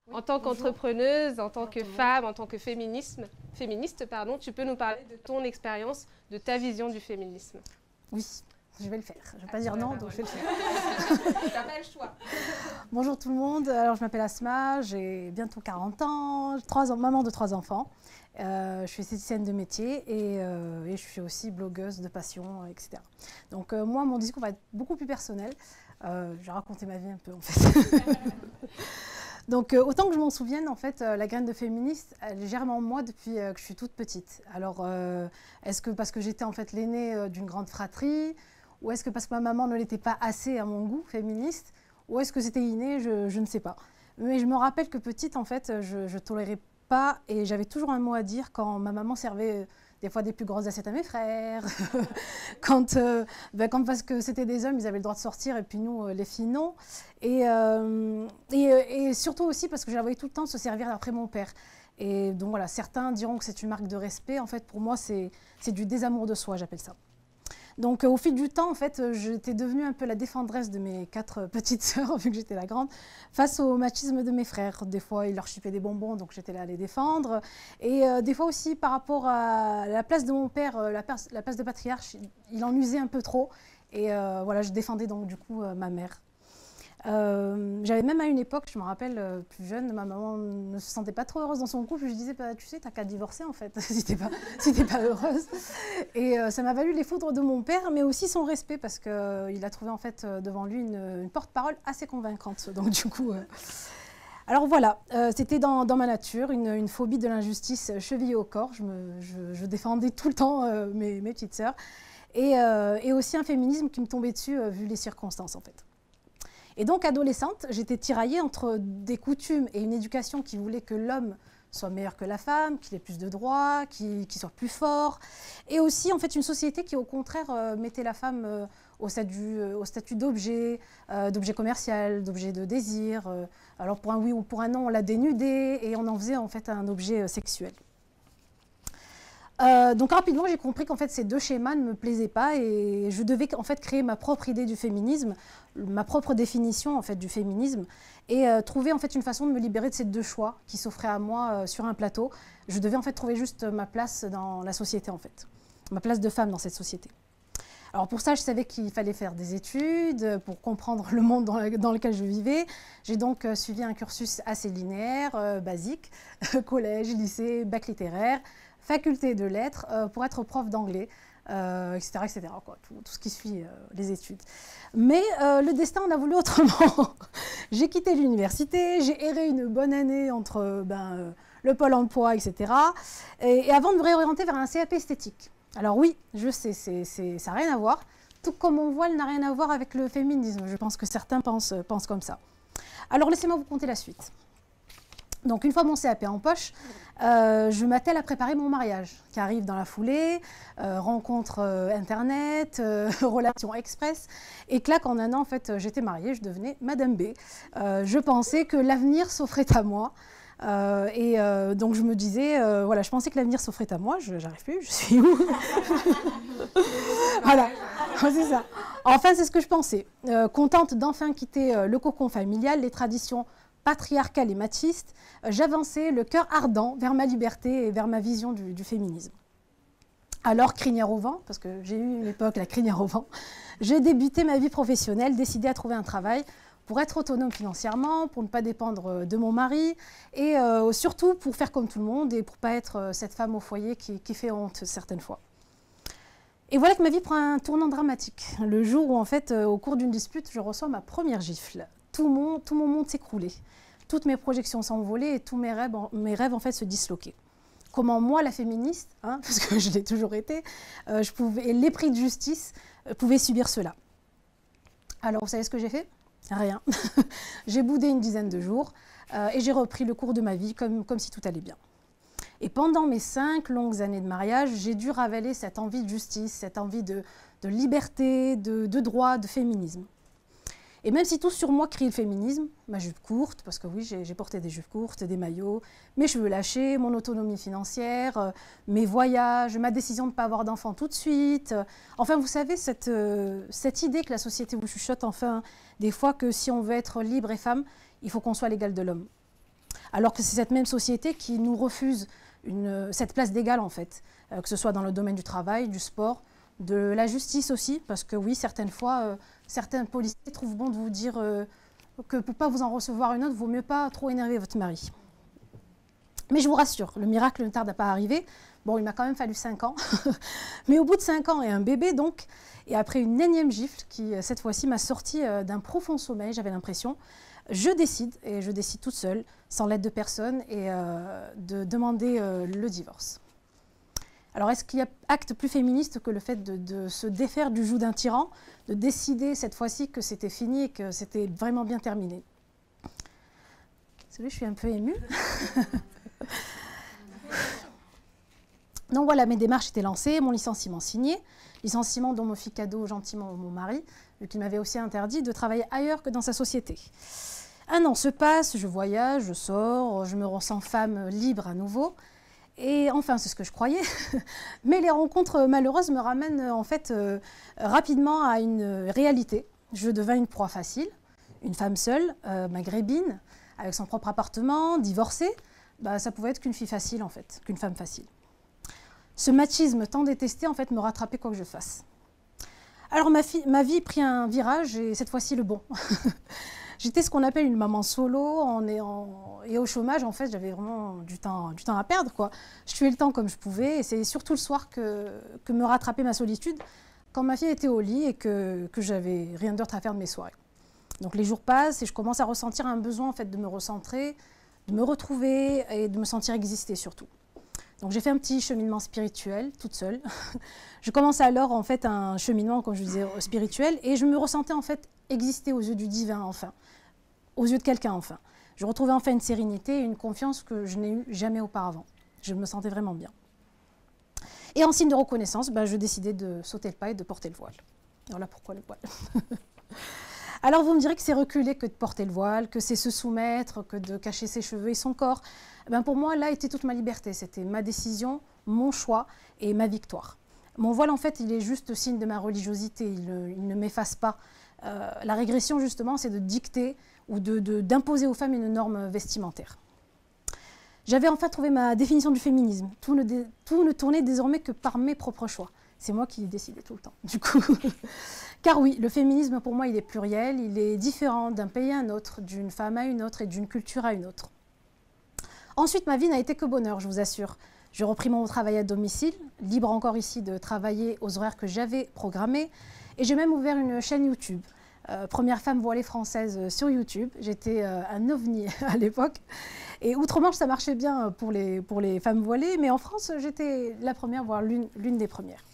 En tant qu'entrepreneuse, en tant que femme, en tant que féministe, tu peux nous parler de ton expérience, de ta vision du féminisme. Oui, je vais le faire. Je ne vais pas dire non, donc je vais le faire. Tu n'as pas le choix. Bonjour tout le monde, alors je m'appelle Asma, j'ai bientôt 40 ans, maman de 3 enfants. Je suis esthéticienne de métier et je suis aussi blogueuse de passion, etc. Donc moi, mon discours va être beaucoup plus personnel. Je vais raconter ma vie un peu en fait. Donc autant que je m'en souvienne, en fait, la graine de féministe, elle germe en moi depuis que je suis toute petite. Alors est-ce que parce que j'étais en fait l'aînée d'une grande fratrie, ou est-ce que parce que ma maman ne l'était pas assez à mon goût féministe, ou est-ce que c'était inné, je ne sais pas. Mais je me rappelle que petite, en fait, je tolérais pas et j'avais toujours un mot à dire quand ma maman servait des fois des plus grosses assiettes à mes frères, quand parce que c'était des hommes, ils avaient le droit de sortir et puis nous, les filles, non. Et surtout aussi parce que je la voyais tout le temps se servir après mon père. Et donc voilà, certains diront que c'est une marque de respect. En fait, pour moi, c'est du désamour de soi, j'appelle ça. Donc au fil du temps, en fait, j'étais devenue un peu la défendresse de mes 4 petites sœurs, vu que j'étais la grande, face au machisme de mes frères. Des fois, ils leur chippaient des bonbons, donc j'étais là à les défendre. Et des fois aussi, par rapport à la place de mon père, la place de patriarche, il en usait un peu trop. Et voilà, je défendais donc du coup ma mère. J'avais même à une époque, je me rappelle, plus jeune, ma maman ne se sentait pas trop heureuse dans son couple. Je lui disais, bah, tu sais, t'as qu'à divorcer en fait, si t'es pas heureuse. Et ça m'a valu les foudres de mon père, mais aussi son respect, parce qu'il a trouvé en fait devant lui une porte-parole assez convaincante. Donc du coup, alors voilà, c'était dans ma nature, une phobie de l'injustice chevillée au corps. Je défendais tout le temps mes petites sœurs. Et aussi un féminisme qui me tombait dessus vu les circonstances en fait. Et donc, adolescente, j'étais tiraillée entre des coutumes et une éducation qui voulait que l'homme soit meilleur que la femme, qu'il ait plus de droits, qu'il soit plus fort. Et aussi, en fait, une société qui, au contraire, mettait la femme au statut d'objet, d'objet commercial, d'objet de désir. Alors, pour un oui ou pour un non, on l'a dénudé et on en faisait, en fait, un objet sexuel. Donc rapidement, j'ai compris qu'en fait, ces deux schémas ne me plaisaient pas et je devais en fait créer ma propre idée du féminisme, ma propre définition en fait du féminisme et trouver en fait une façon de me libérer de ces deux choix qui s'offraient à moi sur un plateau. Je devais en fait trouver juste ma place dans la société en fait, ma place de femme dans cette société. Alors pour ça, je savais qu'il fallait faire des études pour comprendre le monde dans lequel je vivais. J'ai donc suivi un cursus assez linéaire, basique, collège, lycée, bac littéraire, faculté de lettres pour être prof d'anglais, etc., etc. Quoi, tout ce qui suit les études. Mais le destin en a voulu autrement. J'ai quitté l'université, j'ai erré une bonne année entre le pôle emploi, etc. Et avant de me réorienter vers un CAP esthétique. Alors oui, je sais, ça n'a rien à voir. Tout comme mon voile n'a rien à voir avec le féminisme. Je pense que certains pensent comme ça. Alors laissez-moi vous conter la suite. Donc une fois mon CAP en poche, je m'attelle à préparer mon mariage qui arrive dans la foulée, rencontre internet, relations express, et clac, en un an en fait j'étais mariée, je devenais Madame B. Je pensais que l'avenir s'offrait à moi. Donc je me disais, voilà, je pensais que l'avenir s'offrait à moi, j'arrive plus, je suis où? Voilà, c'est ça. Enfin, c'est ce que je pensais. Contente d'enfin quitter le cocon familial, les traditions patriarcale et machiste, j'avançais le cœur ardent vers ma liberté et vers ma vision du féminisme. Alors, crinière au vent, parce que j'ai eu une époque la crinière au vent, j'ai débuté ma vie professionnelle, décidé à trouver un travail pour être autonome financièrement, pour ne pas dépendre de mon mari, et surtout pour faire comme tout le monde et pour ne pas être cette femme au foyer qui fait honte certaines fois. Et voilà que ma vie prend un tournant dramatique. Le jour où, en fait, au cours d'une dispute, je reçois ma première gifle. Tout mon monde s'écroulait. Toutes mes projections s'envolaient et tous mes rêves en fait se disloquaient. Comment moi, la féministe, parce que je l'ai toujours été, et les prix de justice pouvaient subir cela. Alors, vous savez ce que j'ai fait? Rien. J'ai boudé une dizaine de jours et j'ai repris le cours de ma vie comme si tout allait bien. Et pendant mes 5 longues années de mariage, j'ai dû ravaler cette envie de justice, cette envie de liberté, de droit, de féminisme. Et même si tout sur moi crie le féminisme, ma jupe courte, parce que oui, j'ai porté des jupes courtes, des maillots, mes cheveux lâchés, mon autonomie financière, mes voyages, ma décision de ne pas avoir d'enfant tout de suite. Enfin, vous savez, cette idée que la société vous chuchote, enfin, des fois que si on veut être libre et femme, il faut qu'on soit l'égal de l'homme. alors que c'est cette même société qui nous refuse cette place d'égal en fait, que ce soit dans le domaine du travail, du sport, de la justice aussi, parce que oui, certaines fois, certains policiers trouvent bon de vous dire que pour ne pas vous en recevoir une autre, il vaut mieux pas trop énerver votre mari. Mais je vous rassure, le miracle ne tarde à pas arriver. Bon, il m'a quand même fallu 5 ans, mais au bout de 5 ans et un bébé donc, et après une énième gifle qui, cette fois-ci, m'a sorti d'un profond sommeil, j'avais l'impression, je décide, et je décide toute seule, sans l'aide de personne, et de demander le divorce. Alors, est-ce qu'il y a acte plus féministe que le fait de se défaire du joug d'un tyran, de décider cette fois-ci que c'était fini et que c'était vraiment bien terminé? Vous savez, je suis un peu émue. Donc voilà, mes démarches étaient lancées, mon licenciement signé, licenciement dont me fit cadeau gentiment mon mari, vu qu'il m'avait aussi interdit de travailler ailleurs que dans sa société. 1 an se passe, je voyage, je sors, je me ressens femme libre à nouveau. Et enfin, c'est ce que je croyais. Mais les rencontres malheureuses me ramènent en fait rapidement à une réalité. Je devins une proie facile, une femme seule, maghrébine, avec son propre appartement, divorcée. Bah, ça pouvait être qu'une fille facile en fait, qu'une femme facile. Ce machisme tant détesté en fait me rattrapait quoi que je fasse. Alors ma vie prit un virage et cette fois-ci le bon. J'étais ce qu'on appelle une maman solo et au chômage en fait j'avais vraiment du temps à perdre quoi. Je tuais le temps comme je pouvais et c'est surtout le soir que me rattrapait ma solitude quand ma fille était au lit et que j'avais rien d'autre à faire de mes soirées. Donc les jours passent et je commence à ressentir un besoin en fait de me recentrer, de me retrouver et de me sentir exister surtout. Donc j'ai fait un petit cheminement spirituel, toute seule. Je commence alors en fait un cheminement, comme je disais, spirituel, et je me ressentais en fait exister aux yeux du divin enfin, aux yeux de quelqu'un enfin. Je retrouvais enfin une sérénité et une confiance que je n'ai eu jamais auparavant. Je me sentais vraiment bien. Et en signe de reconnaissance, je décidais de sauter le pas et de porter le voile. Alors là, pourquoi le voile? Alors vous me direz que c'est reculer que de porter le voile, que c'est se soumettre, que de cacher ses cheveux et son corps. Pour moi, là était toute ma liberté. C'était ma décision, mon choix et ma victoire. Mon voile, en fait, il est juste signe de ma religiosité. Il ne m'efface pas. La régression, justement, c'est de dicter ou d'imposer aux femmes une norme vestimentaire. J'avais enfin trouvé ma définition du féminisme. Tout ne tournait désormais que par mes propres choix. C'est moi qui décidais tout le temps, du coup. Car oui, le féminisme, pour moi, il est pluriel, il est différent d'un pays à un autre, d'une femme à une autre et d'une culture à une autre. Ensuite, ma vie n'a été que bonheur, je vous assure. J'ai repris mon travail à domicile, libre encore ici de travailler aux horaires que j'avais programmés. Et j'ai même ouvert une chaîne YouTube. Première femme voilée française sur YouTube. J'étais un ovni à l'époque. Et outre-Manche, ça marchait bien pour les femmes voilées. Mais en France, j'étais la première, voire l'une des premières.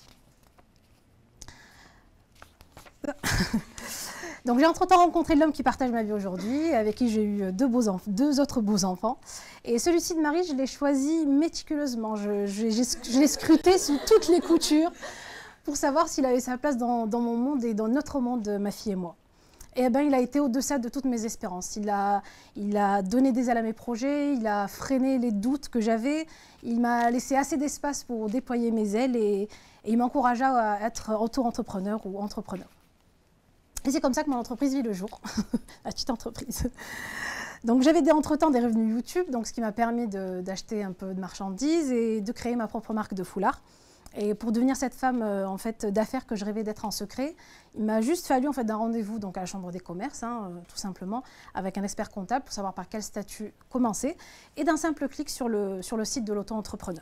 Donc j'ai entre-temps rencontré l'homme qui partage ma vie aujourd'hui, avec qui j'ai eu deux autres beaux enfants. Et celui-ci de Marie, je l'ai choisi méticuleusement. Je l'ai scruté sous toutes les coutures pour savoir s'il avait sa place dans mon monde et dans notre monde, ma fille et moi. Et il a été au-deçà de toutes mes espérances. Il a donné des ailes à mes projets, il a freiné les doutes que j'avais, il m'a laissé assez d'espace pour déployer mes ailes et il m'encouragea à être auto-entrepreneur ou entrepreneur. Et c'est comme ça que mon entreprise vit le jour, la petite entreprise. Donc j'avais entre-temps des revenus YouTube, donc ce qui m'a permis d'acheter un peu de marchandises et de créer ma propre marque de foulard. Et pour devenir cette femme en fait, d'affaires que je rêvais d'être en secret, il m'a juste fallu en fait, d'un rendez-vous donc, à la Chambre des commerces, tout simplement, avec un expert comptable pour savoir par quel statut commencer, et d'un simple clic sur le site de l'auto-entrepreneur.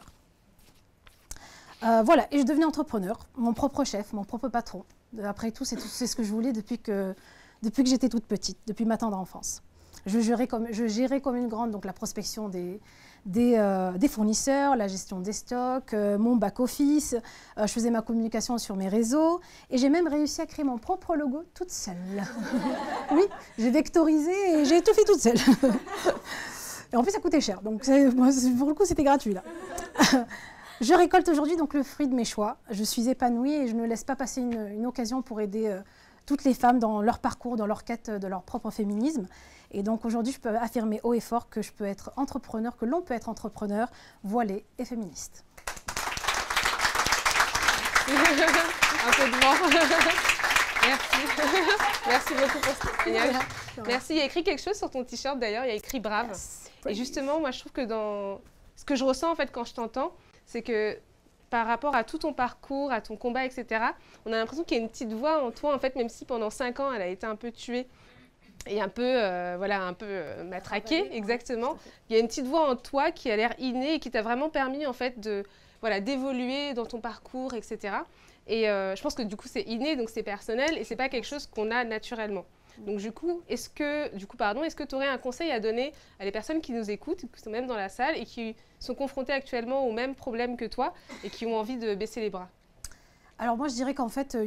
Voilà, et je devenais entrepreneur, mon propre chef, mon propre patron. Après tout, c'est ce que je voulais depuis que j'étais toute petite, depuis ma tendre enfance. Je gérais comme une grande donc, la prospection des fournisseurs, la gestion des stocks, mon back-office, je faisais ma communication sur mes réseaux et j'ai même réussi à créer mon propre logo toute seule. Oui, j'ai vectorisé et j'ai tout fait toute seule. Et en plus, ça coûtait cher, donc pour le coup, c'était gratuit là. Je récolte aujourd'hui donc le fruit de mes choix. Je suis épanouie et je ne laisse pas passer une occasion pour aider toutes les femmes dans leur parcours, dans leur quête de leur propre féminisme. Et donc aujourd'hui, je peux affirmer haut et fort que je peux être entrepreneur, que l'on peut être entrepreneur, voilée et féministe. Un peu de vent. Merci. Merci beaucoup pour ce témoignage. Merci. Il y a écrit quelque chose sur ton t-shirt d'ailleurs, il y a écrit brave. Yes. Et justement, moi je trouve que dans ce que je ressens en fait quand je t'entends, c'est que par rapport à tout ton parcours, à ton combat, etc., on a l'impression qu'il y a une petite voix en toi, en fait, même si pendant 5 ans, elle a été un peu tuée et un peu, matraquée, exactement. Il y a une petite voix en toi qui a l'air innée et qui t'a vraiment permis, en fait, d'évoluer dans ton parcours, etc. Et je pense que du coup, c'est inné, donc c'est personnel et c'est pas quelque chose qu'on a naturellement. Donc du coup, est-ce que tu aurais un conseil à donner à les personnes qui nous écoutent, qui sont même dans la salle et qui sont confrontées actuellement aux mêmes problèmes que toi et qui ont envie de baisser les bras? Alors moi, je dirais qu'en fait,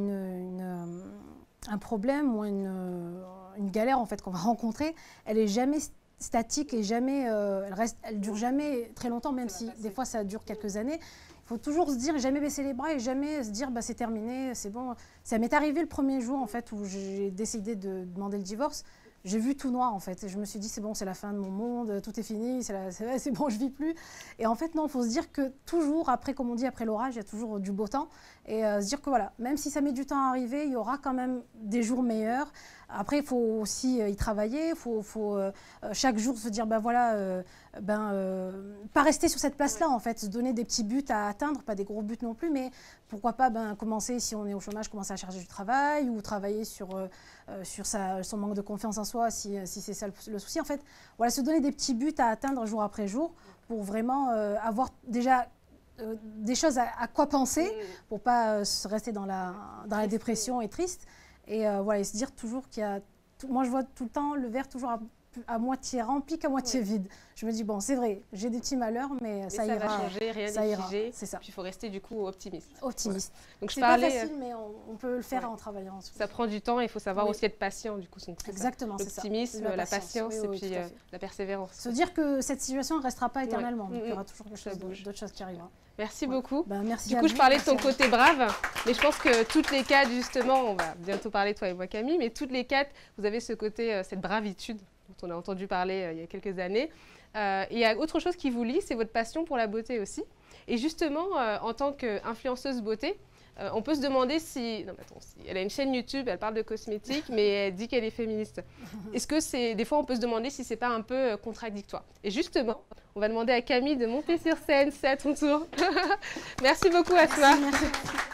un problème ou une galère en fait, qu'on va rencontrer, elle est jamais statique et jamais, elle dure jamais très longtemps, même si des fois ça dure quelques années. Il faut toujours se dire, jamais baisser les bras et jamais se dire, bah, c'est terminé, c'est bon. Ça m'est arrivé le premier jour en fait, où j'ai décidé de demander le divorce. J'ai vu tout noir en fait et je me suis dit c'est bon, c'est la fin de mon monde, tout est fini, c'est bon, je vis plus. Et en fait non, il faut se dire que toujours après, comme on dit, après l'orage, il y a toujours du beau temps et se dire que voilà, même si ça met du temps à arriver, il y aura quand même des jours meilleurs. Après, il faut aussi y travailler, il faut chaque jour se dire ben voilà, pas rester sur cette place-là en fait, se donner des petits buts à atteindre, pas des gros buts non plus, mais pourquoi pas commencer, si on est au chômage, commencer à chercher du travail ou travailler sur son manque de confiance en soi, si c'est ça le souci. En fait, voilà, se donner des petits buts à atteindre jour après jour pour vraiment avoir déjà des choses à quoi penser pour pas rester dans la dépression et triste. Et voilà, et se dire toujours qu'il y a... Moi, je vois tout le temps le verre toujours à moitié rempli qu'à moitié vide. Je me dis, bon, c'est vrai, j'ai des petits malheurs, mais ça ira. Ça va changer, rien ça n'est ira, figé. c'est ça. Puis il faut rester du coup optimiste. Optimiste. Voilà. Donc c'est pas facile, mais on peut le faire en travaillant. Ça prend du temps et il faut savoir aussi être patient, du coup. Exactement, c'est ça. L'optimisme, la patience et puis la persévérance. Se dire que cette situation ne restera pas éternellement. Donc il y aura toujours d'autres choses qui arriveront. Merci beaucoup. Merci du coup, je parlais de ton côté brave, mais je pense que toutes les quatre, justement, on va bientôt parler toi et moi Camille, mais toutes les quatre, vous avez ce côté, cette bravitude dont on a entendu parler il y a quelques années. Et il y a autre chose qui vous lie, c'est votre passion pour la beauté aussi. Et justement, en tant qu'influenceuse beauté, on peut se demander si elle a une chaîne YouTube, elle parle de cosmétiques, mais elle dit qu'elle est féministe. Est-ce que des fois on peut se demander si c'est pas un peu contradictoire? Et justement, on va demander à Camille de monter sur scène, c'est à ton tour. Merci beaucoup Asma. Merci.